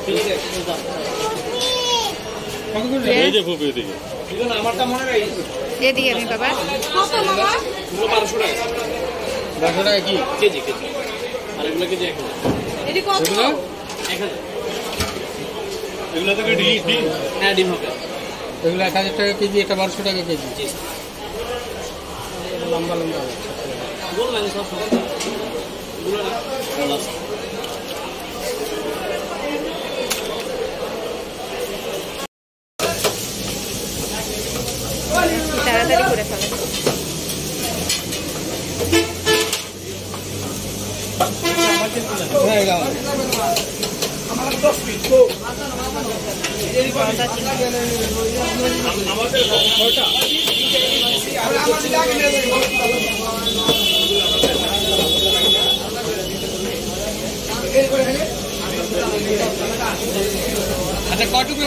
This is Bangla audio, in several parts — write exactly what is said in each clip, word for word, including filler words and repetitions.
এই যে ফুপি এদিকে আমারটা মনে রাখি এদিকে আমি বাবা কত মামা বারোশো টাকা বারোশো টাকা কি কেজি কেজি আর এগুলো কেজি এক হাজার এটি কত এক হাজার এগুলো থেকে ডিম হ্যাঁ ডিম হবে এগুলো এক হাজার টাকা কেজি এটা বারোশো টাকা কেজি লম্বা লম্বা গোল লাগে সব এগুলো তাড়াতাড়ি করে ফেলে আচ্ছা কটুকু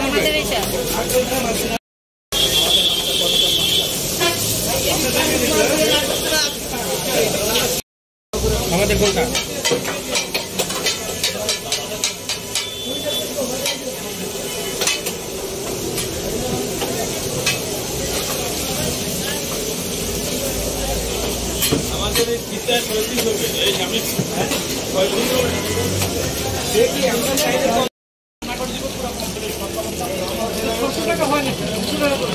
আমাদের কোনটা আমাদের এই চিন্তা ছয়ত্রিশ হবে এই সামনে ছয়ত্রিশ হবে দেখি আমরা চাইলে না করে দিব পুরো কমপ্লিট সত্তর টাকা হয় না সত্তর টাকা করে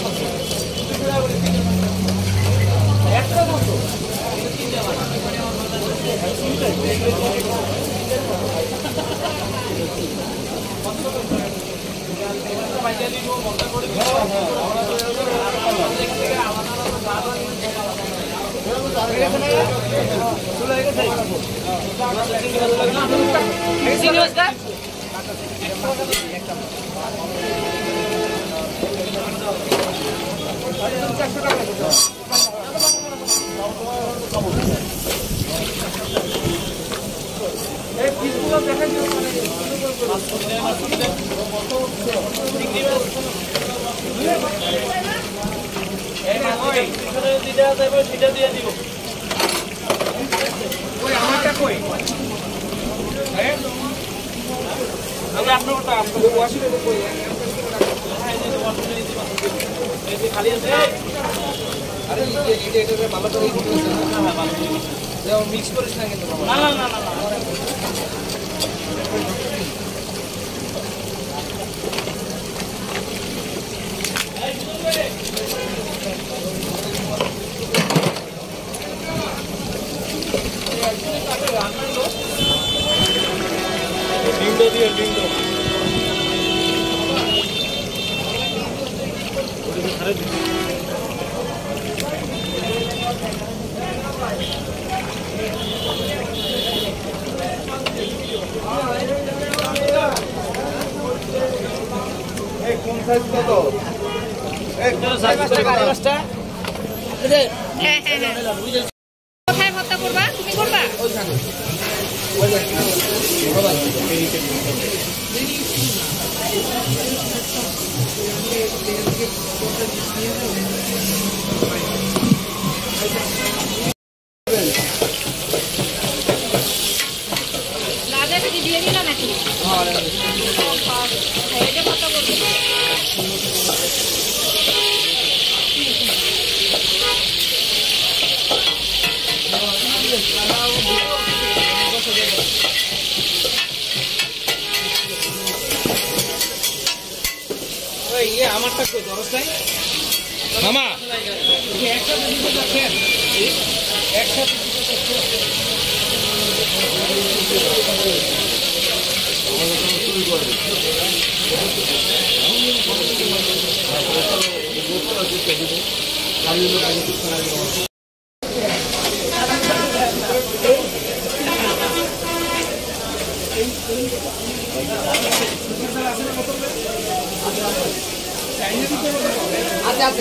একটা মতো খালি আছে আরে এটা এটা ভালো করে মিক্স করিস না কিন্তু না না না না ডিমটা দিয়ে ডিমটা কোন সাইজ কত একটা সাইজ কত পাঁচটা হ্যাঁ হ্যাঁ হ্যাঁ কোথায় ভর্তা করবা তুমি করবা ওইখানে ওইখানে লাদাটা কি দিয়ে দিলা নাকি হ্যাঁ এটা ভর্তা করবে ये আমারটা কই দরজ নাই মামা একসাথে দুটো দেখেন একসাথে দুটো দেখেন শুরু করে আচ্ছা আচ্ছা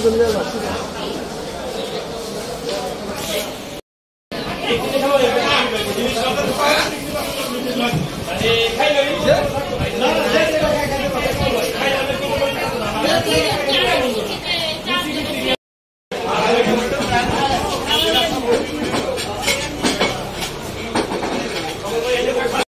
खाइ